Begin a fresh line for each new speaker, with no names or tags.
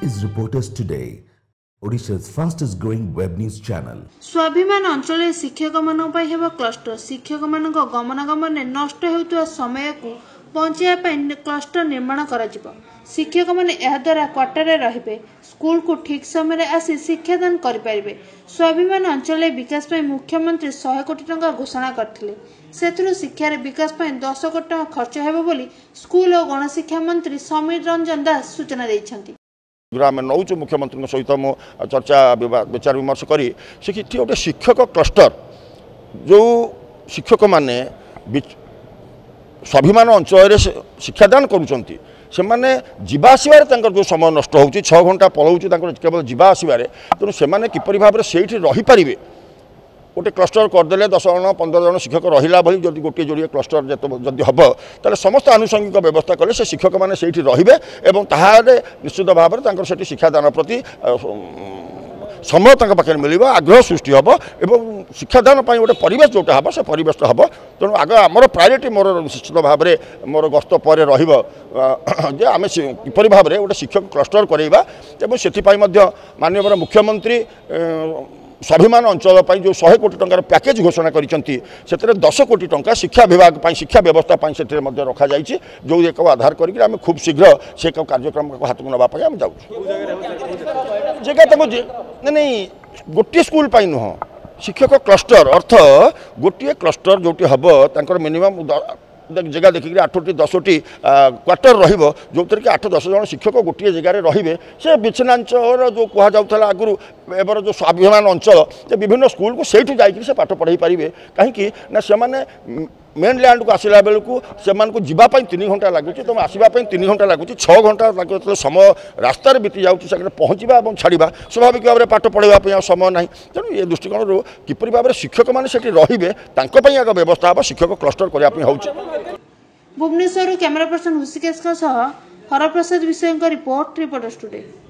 is Reporters Today, Odisha's fastest growing web news channel.
स्वाभिमान अंचल शिक्षक मान क्लस्टर शिक्षक मान गमनागमन नष्ट होता समय को बचाई क्लस्टर निर्माण कर शिक्षक मैंने द्वारा क्वार्टर रे स्कूल को ठीक समय आसी शिक्षादान करें। स्वाभिमान अंचल विकास मुख्यमंत्री 100 कोटी टंका घोषणा करथिले। सेथुरु शिक्षार विकास 10 कोटी टंका खर्च हेबो बोली स्कूल और गणशिक्षा मंत्री समीर रंजन दास सूचना दैछन्ति।
आम नौ मुख्यमंत्री सहित मु चर्चा विचार विमर्श करी गोटे शिक्षक क्लस्टर जो शिक्षक माने स्वाभिमान अंचल शिक्षादान करुँच से मैंने जावासबार जो समय नष्ट हो 6 घंटा पलाऊँ केवल जावासबार तेणु से किपरि भाव से रहीपर गोटे क्लस्टर करदे 10 जन 15 जन शिक्षक रहा भाई जब गोटे जोड़े क्लस्टर जदि हम तो समस्त आनुषंगिक व्यवस्था कले से शिक्षक मैंने से रे निश्चित भाव में शिक्षादान प्रति समय पाखे मिल आग्रह सृष्टि हम और शिक्षादान गोटे परिवेश जोटा हम से परिवेश हम तेणु आग आमर प्रायोरिटी मोर निश्चित भाव में मोर गस्त पर आम किपरि भाव में गोटे शिक्षक क्लस्टर करवा और माननीय मुख्यमंत्री स्वाभिमान अंचल जो 100 कोटी टंकार पैकेज घोषणा करते 10 कोटी टंका शिक्षा विभाग शिक्षा व्यवस्था से रखा जाइए जो एक आधार करके आम खूब शीघ्र से कार्यक्रम को हाथ को नापी आम जाऊँ जगह नहीं गोटे स्कूल नुह शिक्षक क्लस्टर अर्थ गोटे क्लस्टर जो हम मिनिमम जगह देखिए 8टी 10टी क्वार्टर रो कि 8-10 जन शिक्षक गोटे जगार रे से विच्छिन्नांचल जो कहुला आगु एबर जो स्वाभिमान अंचल विभिन्न स्कूल को सहीठू जाकि पाठ पढ़ाई पारे कहीं से मेन लैंड को आसला बेलू से जावाई 3 घंटा लगुच तुम आसवाई 3 घंटा लगुच 6 घंटा लगे समय रास्त बीती जाऊँगी पहुँचा और छाड़ा स्वाभाविक भाव में पाठ पढ़ाई समय ना तेणु ये दृष्टिकोण किपरि भाव में शिक्षक मैंने रे आग व्यवस्था हम शिक्षक क्लस्टर करने हो।
भुवनेश्वर कैमरा पर्सन हृषिकेश हरप्रसाद विषय रिपोर्ट रिपोर्टर्स टुडे।